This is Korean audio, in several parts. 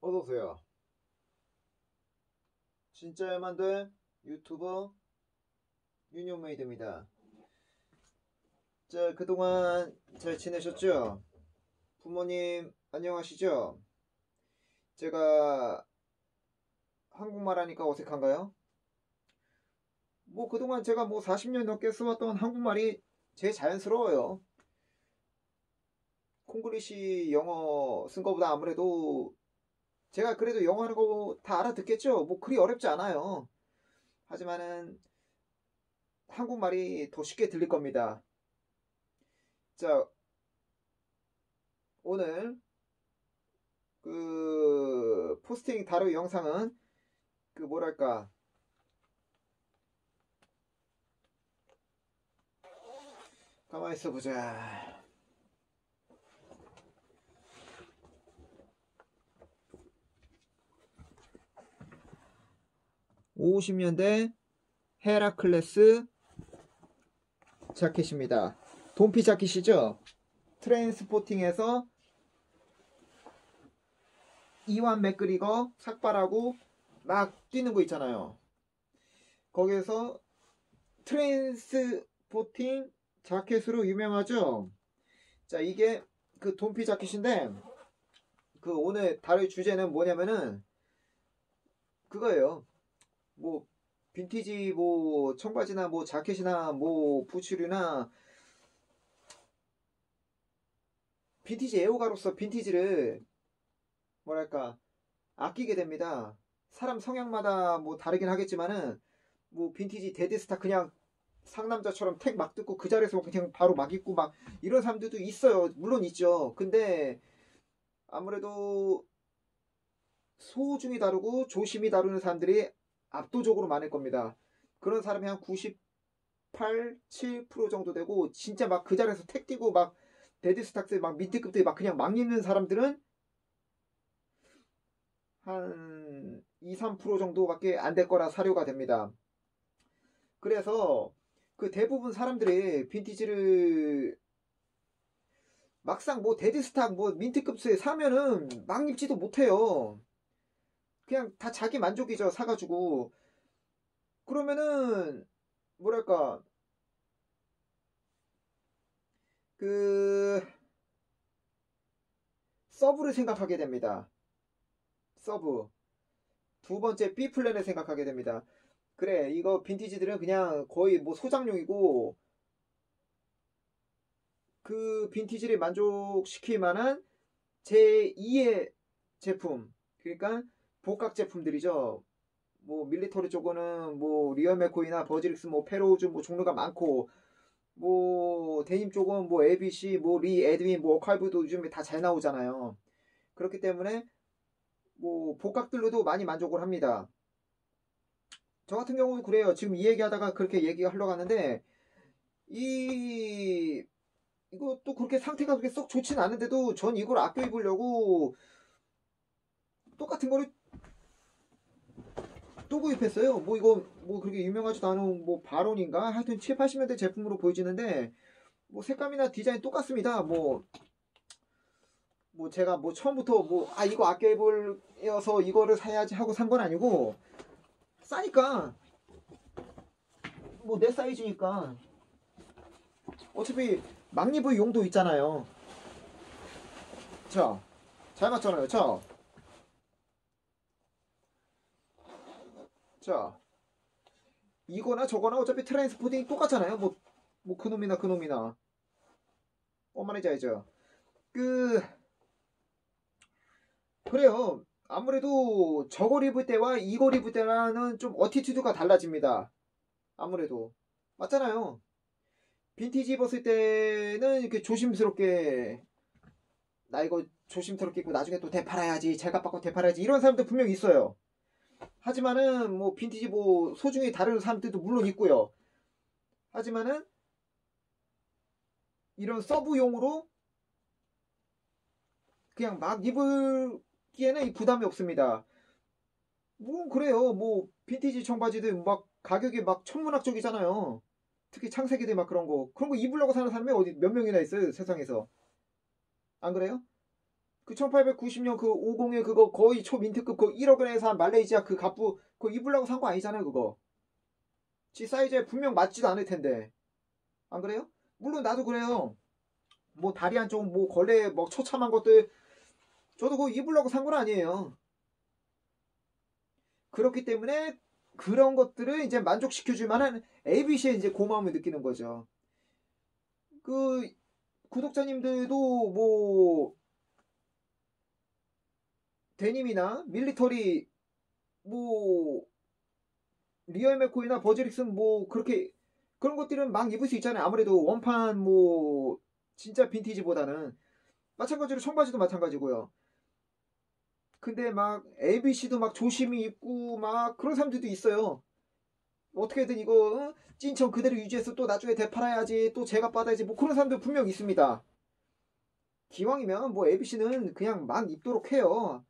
어서오세요. 진짜야만 돼 유튜버 유니온메이드입니다. 자, 그동안 잘 지내셨죠? 부모님 안녕하시죠? 제가 한국말 하니까 어색한가요? 그동안 제가 40년 넘게 써왔던 한국말이 제일 자연스러워요. 콩글리시 영어 쓴 거보다 아무래도 제가 그래도 영어 하는 거 다 알아듣겠죠? 그리 어렵지 않아요. 하지만은 한국말이 더 쉽게 들릴 겁니다. 자, 오늘 포스팅 다룰 영상은 뭐랄까, 가만히 있어 보자. (50년대) 헤라클레스 자켓입니다. 돈피 자켓이죠. 트레인스포팅에서 이완 맥그리거 삭발하고 막 뛰는 거 있잖아요. 거기에서 트레인스포팅 자켓으로 유명하죠. 자, 이게 돈피 자켓인데 오늘 다룰 주제는 뭐냐면은 그거예요. 빈티지 청바지나 자켓이나 부츠류나 빈티지 애호가로서 빈티지를 뭐랄까 아끼게 됩니다. 사람 성향마다 다르긴 하겠지만은 빈티지 데드스타 그냥 상남자처럼 택 막 뜯고 그 자리에서 그냥 바로 막 입고 막 이런 사람들도 있어요. 물론 있죠. 근데 아무래도 소중히 다루고 조심히 다루는 사람들이 압도적으로 많을 겁니다. 그런 사람이 한 98, 7% 정도 되고 진짜 막 그 자리에서 택 뛰고 막 데드스탁스 막 밑에급들 막 그냥 막 입는 사람들은 한 2, 3% 정도밖에 안 될 거라 사료가 됩니다. 그래서 대부분 사람들이 빈티지를 막상 데드스탁 민트급수에 사면은 막 입지도 못해요. 그냥 다 자기 만족이죠. 사가지고. 그러면은 뭐랄까 서브를 생각하게 됩니다. 서브. 두 번째 B 플랜을 생각하게 됩니다. 그래, 이거 빈티지들은 그냥 거의 소장용이고 그 빈티지를 만족시킬 만한 제2의 제품, 그러니까 복각 제품들이죠. 밀리터리 쪽은 리얼 맥코이나 버즈릭스 페로우즈 종류가 많고 데님 쪽은 ABC 리 에드윈 어칼브도 요즘에 다 잘 나오잖아요. 그렇기 때문에 복각들로도 많이 만족을 합니다. 저 같은 경우도 그래요. 지금 이 얘기하다가 그렇게 얘기하려고 하는데 이것도 그렇게 상태가 그렇게 썩 좋진 않은데도 전 이걸 아껴 입으려고 똑같은 거를 또 구입했어요. 이거 그렇게 유명하지도 않은 바론인가 하여튼 7, 80년대 제품으로 보여지는데 색감이나 디자인 똑같습니다. 제가 처음부터 이거 아껴 입으려서 이거를 사야지 하고 산 건 아니고 싸니까 내 사이즈니까 어차피 막 입을 용도 있잖아요. 자, 잘 맞잖아요. 자, 이거나 저거나 어차피 트랜스포딩 똑같잖아요. 그놈이나 그놈이나. 말인지 알죠? 그래요. 아무래도 저걸 입을 때와 이걸 입을 때랑은 좀 어티튜드가 달라집니다. 아무래도. 맞잖아요. 빈티지 입었을 때는 이렇게 조심스럽게 나 이거 조심스럽게 입고 나중에 또 되팔아야지, 제값 받고 되팔아야지 이런 사람들 분명히 있어요. 하지만은 빈티지 소중히 다루는 사람들도 물론 있고요. 하지만은 이런 서브용으로 그냥 막 입을기에는 부담이 없습니다. 그래요. 빈티지 청바지들 막 가격이 막 천문학적이잖아요. 특히 창세기들 막 그런 거 입으려고 사는 사람이 어디 몇 명이나 있어요, 세상에서. 안 그래요? 그 1890년 그 50에 그거 거의 초민트급 그 1억 원에서 한 말레이시아 그 갑부 그거 입으려고 산 거 아니잖아요 그거. 지 사이즈에 분명 맞지도 않을 텐데. 안 그래요? 물론 나도 그래요. 뭐 다리 한쪽 뭐 걸레 뭐 처참한 것들 저도 그거 입으려고 산 건 아니에요. 그렇기 때문에 그런 것들을 이제 만족시켜줄 만한 ABC에 이제 고마움을 느끼는 거죠. 그 구독자님들도 뭐 데님이나 밀리터리 뭐 리얼 맥코이나 버즈릭슨 뭐 그렇게 그런 것들은 막 입을 수 있잖아요. 아무래도 원판 뭐 진짜 빈티지보다는 마찬가지로 청바지도 마찬가지고요. 근데 막 ABC도 막 조심히 입고 막 그런 사람들도 있어요. 어떻게든 이거 찐청 그대로 유지해서 또 나중에 되팔아야지 또 제값 받아야지 뭐 그런 사람들 분명 있습니다. 기왕이면 뭐 ABC는 그냥 막 입도록 해요.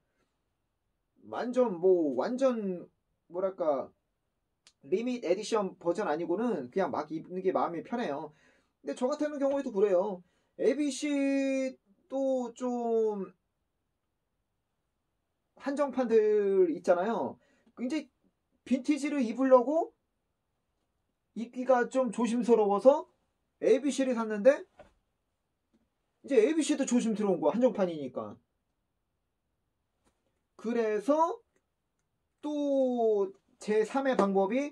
완전 뭐랄까 리밋 에디션 버전 아니고는 그냥 막 입는 게 마음이 편해요. 근데 저 같은 경우에도 그래요. ABC도 좀 한정판들 있잖아요. 이제 빈티지를 입으려고 입기가 좀 조심스러워서 ABC를 샀는데 이제 ABC도 조심스러운 거 한정판이니까. 그래서 또 제 3의 방법이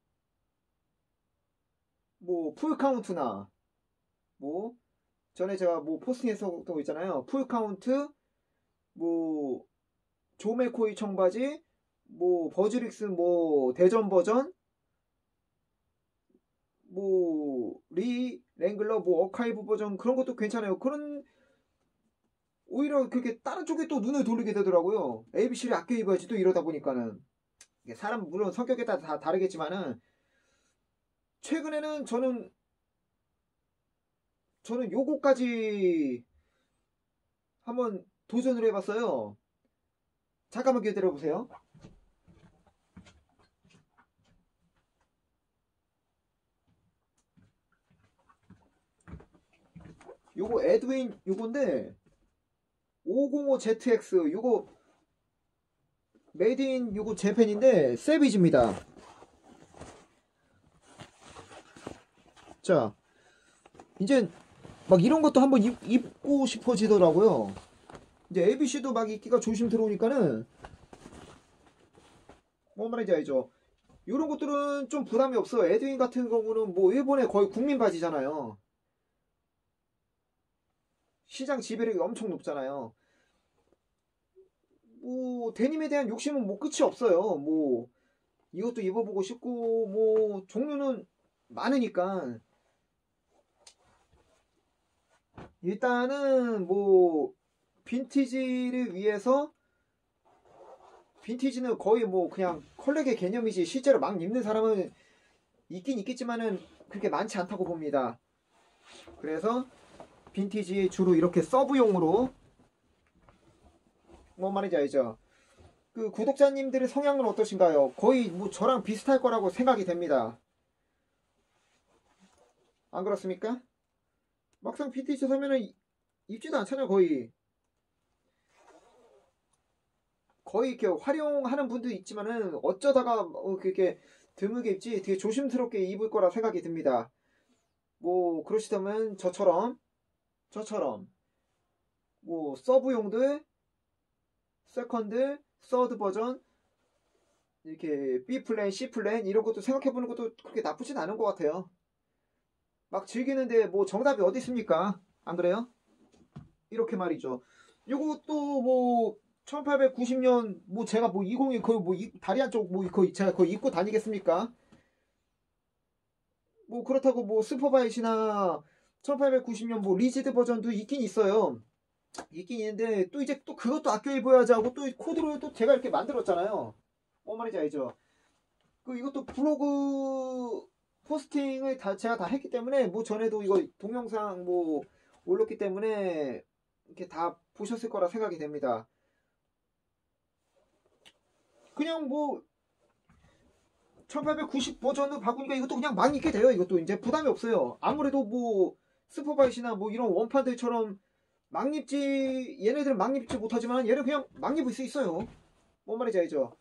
뭐 풀카운트나 뭐 전에 제가 뭐 포스팅했었던 거 있잖아요. 풀카운트 뭐 조메코이 청바지 뭐 버즈릭스 뭐 대전 버전 뭐 리 랭글러 뭐 어카이브 버전 그런 것도 괜찮아요. 그런 오히려 그렇게 다른 쪽에 또 눈을 돌리게 되더라고요. ABC를 아껴 입어야지 또 이러다 보니까는 사람 물론 성격에 따라 다 다르겠지만은 최근에는 저는 요거까지 한번 도전을 해봤어요. 잠깐만 기다려보세요. 요거 에드윈 요건데 505ZX 요거 메이드인 요거 재팬인데 세비지입니다. 자 이제 막 이런 것도 한번 입고 싶어지더라고요. 이제 ABC도 막 입기가 조심스러우니까는 뭔 말인지 알죠? 이런 것들은 좀 부담이 없어요. 에드윈 같은 경우는 뭐 일본의 거의 국민 바지잖아요. 시장 지배력이 엄청 높잖아요. 뭐 데님에 대한 욕심은 뭐 끝이 없어요. 뭐 이것도 입어보고 싶고 뭐 종류는 많으니까 일단은 뭐 빈티지를 위해서 빈티지는 거의 뭐 그냥 컬렉의 개념이지 실제로 막 입는 사람은 있긴 있겠지만은 그렇게 많지 않다고 봅니다. 그래서 빈티지 주로 이렇게 서브용으로 뭔 말인지 알죠? 그 구독자님들의 성향은 어떠신가요? 거의 뭐 저랑 비슷할 거라고 생각이 됩니다. 안 그렇습니까? 막상 빈티지 사면은 입지도 않잖아요, 거의 이렇게 활용하는 분도 있지만은 어쩌다가 그렇게 드물게 입지 되게 조심스럽게 입을 거라 생각이 듭니다. 뭐 그러시다면 저처럼 뭐 서브용들, 세컨드, 서드 버전 이렇게 B 플랜, C 플랜 이런 것도 생각해보는 것도 그렇게 나쁘진 않은 것 같아요. 막 즐기는데 뭐 정답이 어디 있습니까? 안 그래요? 이렇게 말이죠. 요것도 뭐 1890년 뭐 제가 뭐 20이 거의 뭐 다리 한쪽 뭐 거의 제가 거의 입고 다니겠습니까? 뭐 그렇다고 뭐 슈퍼바이시나 1890년 뭐 리지드 버전도 있긴 있어요. 있긴 있는데 또 이제 또 그것도 아껴 입어야지 하고 또 코드로 또 제가 이렇게 만들었잖아요. 뭔 말인지 알죠? 그 이것도 블로그 포스팅을 다 제가 다 했기 때문에 뭐 전에도 이거 동영상 뭐 올렸기 때문에 이렇게 다 보셨을 거라 생각이 됩니다. 그냥 뭐 1890 버전으로 바꾸니까 이것도 그냥 막 입게 돼요. 이것도 이제 부담이 없어요. 아무래도 뭐 슈퍼바이시나 뭐 이런 원판들처럼 막립지, 얘네들은 막립지 못하지만 얘는 그냥 막립을 수 있어요. 뭔 말인지 알죠?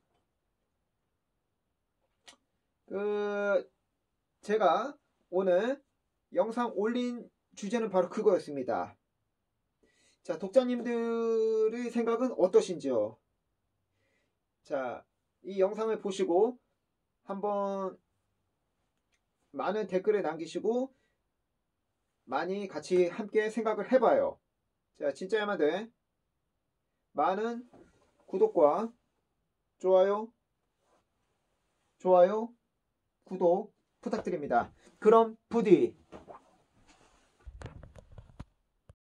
제가 오늘 영상 올린 주제는 바로 그거였습니다. 자, 독자님들의 생각은 어떠신지요? 자, 이 영상을 보시고 한번 많은 댓글을 남기시고 많이 같이 함께 생각을 해봐요. 자, 진짜야마들 많은 구독과 좋아요, 구독 부탁드립니다. 그럼 부디